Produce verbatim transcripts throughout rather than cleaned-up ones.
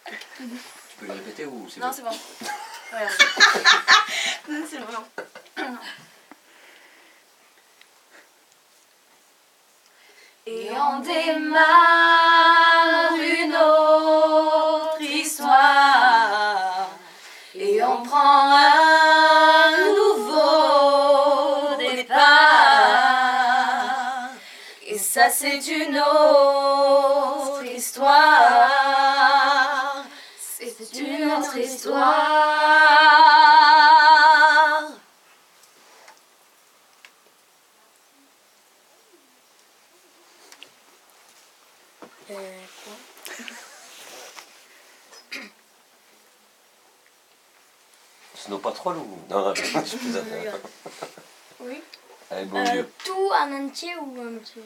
Tu peux le répéter ou c'est Non, bon? c'est bon. Ouais, non, c'est bon. Et on démarre une autre histoire. Et on prend un nouveau départ. Et ça c'est une autre histoire. C'est une autre histoire. Euh, quoi? Snow Patrol ou... Non, non, je plaisante. Oui. Allez, bon Euh, Dieu. tout en entier ou un petit...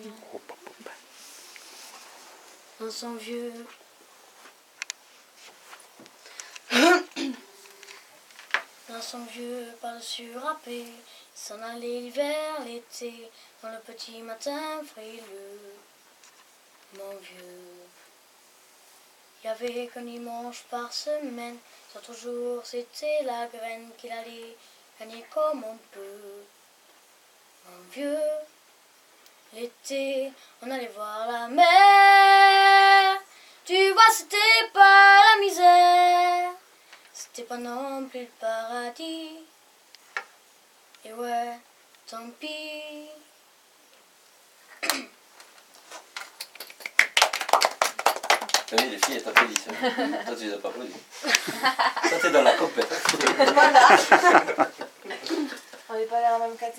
Dans son vieux... Dans son vieux par-dessus râpé, s'en allait l'hiver, l'été, dans le petit matin frileux. Mon vieux, il y avait qu'un dimanche par semaine, sur toujours c'était la graine qu'il allait gagner comme on peut. Mon vieux, l'été, on allait voir la mer. Tu vois, c'était pas la misère, c'était pas non plus le paradis. Et ouais, tant pis. Oui, les filles, elles t'applaudissent. Toi, tu les as pas applaudis. Ça, t'es dans la compète. Voilà. On n'est pas dans la même catégorie.